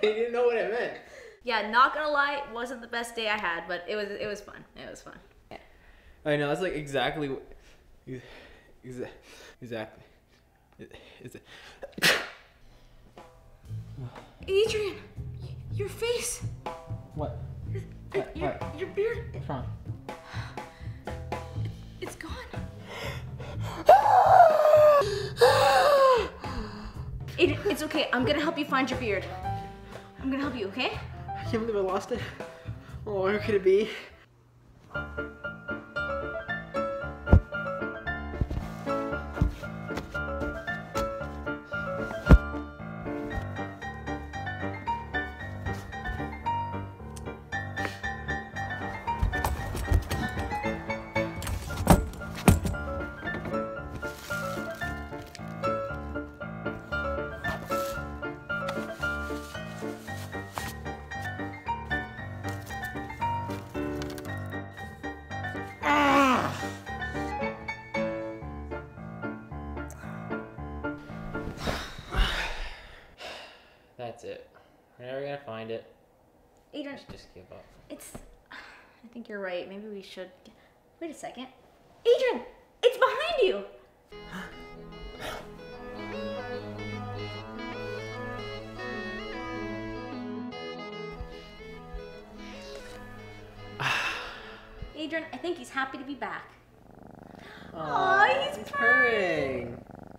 didn't know what it meant. Yeah, not gonna lie, it wasn't the best day I had, but it was fun. It was fun. I know, it's like exactly. Exactly. Adrian, your face. What? Your beard. What's wrong? It's gone. It's okay. I'm gonna help you find your beard. I'm gonna help you, okay? I can't believe I lost it. Oh, where could it be? That's it. We're never gonna find it. Adrian, Just give up. I think you're right. Maybe we should. Wait a second. Adrian, it's behind you. Adrian, I think he's happy to be back. Aww, he's purring.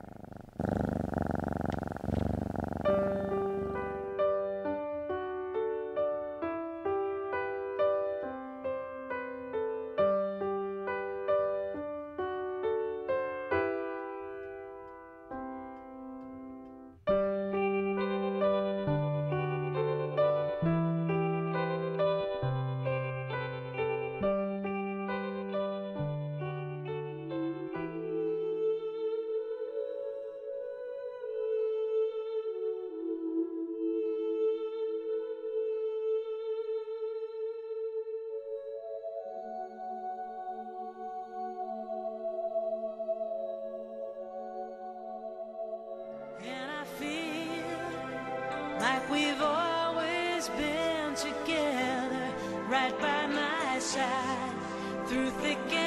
Like we've always been together, right by my side, through thick and